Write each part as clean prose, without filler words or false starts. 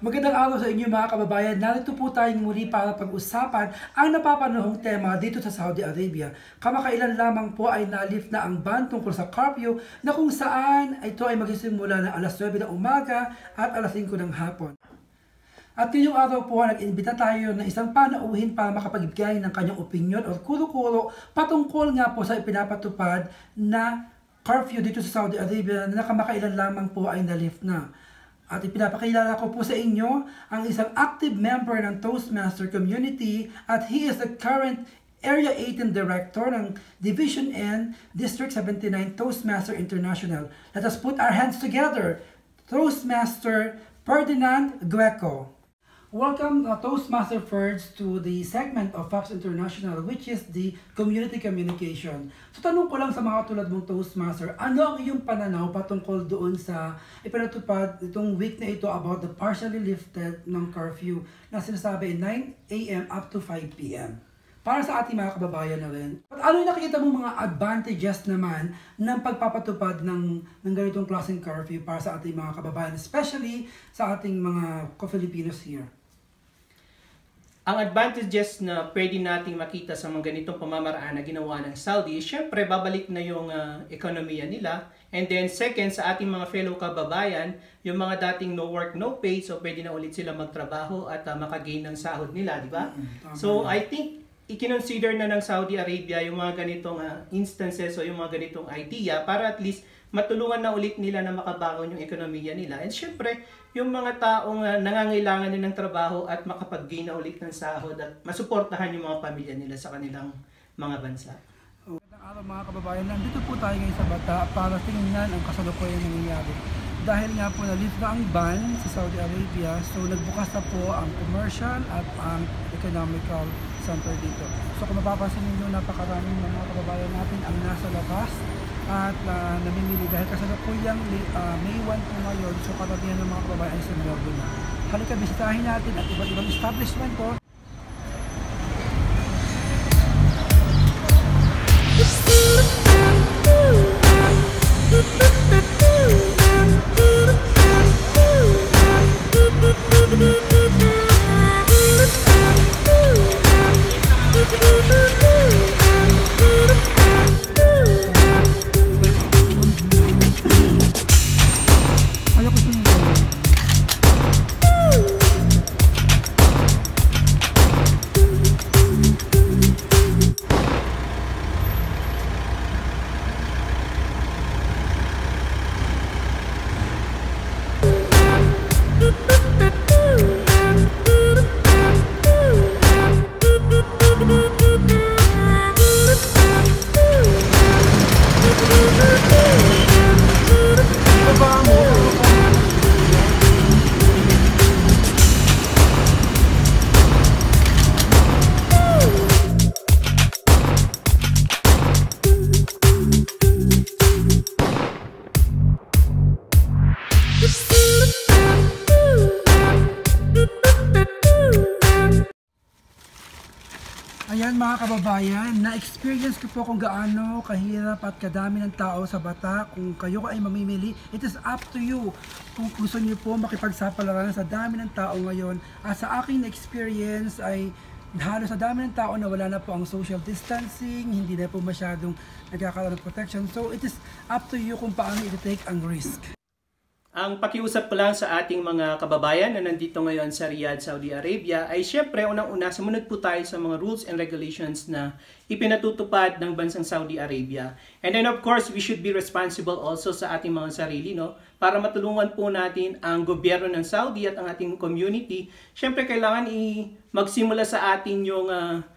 Magandang araw sa inyo mga kababayan. Narito po tayong muli para pag-usapan ang napapanahong tema dito sa Saudi Arabia. Kamakailan lamang po ay na-lift na ang ban tungkol sa curfew na kung saan ito ay magsisimula ng alas 9 ng umaga at alas 5 ng hapon. At ngayong araw po nag-imbita tayo ng isang panauhin para makapagbigay ng kanyang opinion o kuro-kuro patungkol nga po sa ipinapatupad na curfew dito sa Saudi Arabia na kamakailan lamang po ay na-lift na. At ipinapakilala ko po sa inyo ang isang active member ng Toastmaster community at he is the current Area 18 Director ng Division N, District 79 Toastmaster International. Let us put our hands together. Toastmaster Ferdinand Gueco. Welcome Toastmaster Ferds to the segment of Fox International which is the community communication. So tanong ko lang sa mga tulad mong Toastmaster, ano ang iyong pananaw patungkol doon sa ipinatupad itong week na ito about the partially lifted ng curfew na sinasabi 9 AM up to 5 PM? Para sa ating mga kababayan na rin. At ano yung nakikita mong mga advantages naman ng pagpapatupad ng ganitong klaseng curfew para sa ating mga kababayan, especially sa ating mga Filipinos here? Ang advantages na pwede nating makita sa mga ganitong pamamaraan na ginawa ng Saudi, syempre babalik na yung ekonomiya nila. And then second, sa ating mga fellow kababayan, yung mga dating no work, no pay, so pwede na ulit sila magtrabaho at makagain ng sahod nila, di ba? So I think i-consider na ng Saudi Arabia yung mga ganitong instances o yung mga ganitong idea para at least matulungan na ulit nila na makabangon yung ekonomiya nila. And syempre, yung mga taong nangangailangan din ng trabaho at makapag-gain na ulit ng sahod at masuportahan yung mga pamilya nila sa kanilang mga bansa. Magandang araw mga kababayan, nandito po tayo ngayon sa Bata para tingnan ang kasalukuyan nangyayari. Dahil nga po na-lift na ang ban sa Saudi Arabia, so nagbukas na po ang commercial at ang economical center dito. So kung mapapansin ninyo, napakaraming mga kababayan natin ang nasa labas at namimili dahil kasalukuyang May 1 po ngayon, so karamihan ng mga kababayan ay sinulog na. Halika, bisitahin natin at iba't ibang establishment po. Ayan mga kababayan, na-experience ko po kung gaano kahirap at kadami ng tao sa Bata. Kung kayo ay mamimili, it is up to you. Kung gusto niyo po makipagsapalaran sa dami ng tao ngayon. At sa aking experience ay halos sa dami ng tao na wala na po ang social distancing, hindi na po masyadong nagkakaroon ng protection. So it is up to you kung paano i-take ang risk. Ang pakiusap ko lang sa ating mga kababayan na nandito ngayon sa Riyadh, Saudi Arabia ay syempre unang-una sumunod po tayo sa mga rules and regulations na ipinatutupad ng bansang Saudi Arabia. And then of course, we should be responsible also sa ating mga sarili, no? Para matulungan po natin ang gobyerno ng Saudi at ang ating community. Syempre kailangan magsimula sa atin yung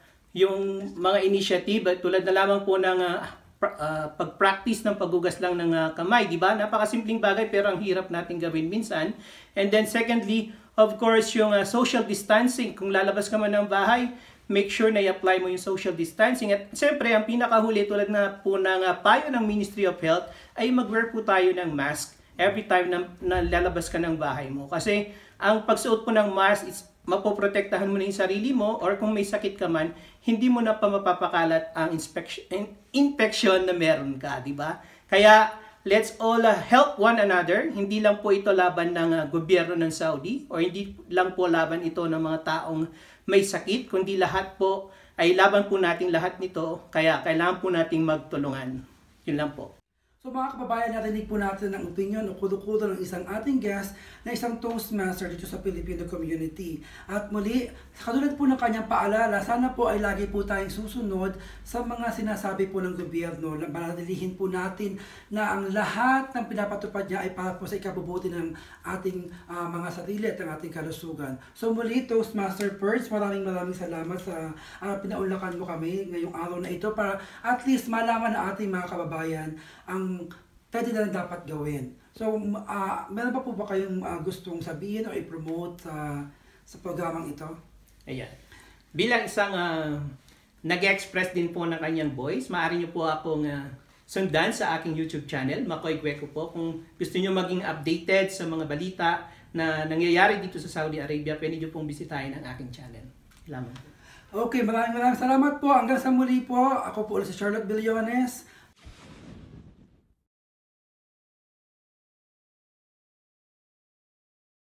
mga initiative tulad na lamang po ng pag-practice ng paghugas lang ng kamay, di ba? Napakasimpleng bagay pero ang hirap natin gawin minsan. And then secondly, of course, yung social distancing. Kung lalabas ka man ng bahay, make sure na i-apply mo yung social distancing. At siyempre, ang pinakahuli tulad na po ng payo ng Ministry of Health ay mag-wear po tayo ng mask every time na lalabas ka ng bahay mo. Kasi ang pagsuot po ng mask is mapoprotektahan mo na yung sarili mo, or kung may sakit ka man, hindi mo na pa mapapakalat ang infection na meron ka, di ba? Kaya let's all help one another. Hindi lang po ito laban ng gobyerno ng Saudi o hindi lang po laban ito ng mga taong may sakit, kundi lahat po ay laban po nating lahat nito. Kaya kailangan po nating magtulungan. Yun lang po. So mga kababayan, narinig po natin ang opinion o kudo-kudo ng isang ating guest na isang Toastmaster dito sa Filipino community. At muli, katulad po ng kanyang paalala, sana po ay lagi po tayong susunod sa mga sinasabi po ng gobyerno. Manatilihin po natin na ang lahat ng pinapatupad niya ay para po sa ikabubuti ng ating mga sarili at ng ating kalusugan. So muli, Toastmaster Perch, maraming salamat sa pinaunlakan mo kami ngayong araw na ito para at least malaman ng ating mga kababayan ang pwede na dapat gawin. So, meron pa po ba kayong gustong sabihin o i-promote sa programang ito? Ayan. Bilang isang nag-express din po ng kanyang voice, maaari niyo po akong sundan sa aking YouTube channel, Makoy Gueco po. Kung gusto niyo maging updated sa mga balita na nangyayari dito sa Saudi Arabia, pwede niyo pong bisitahin ang aking channel. Salamat po. Okay, maraming salamat po. Hanggang sa muli po. Ako po ulit si Charlotte Billones.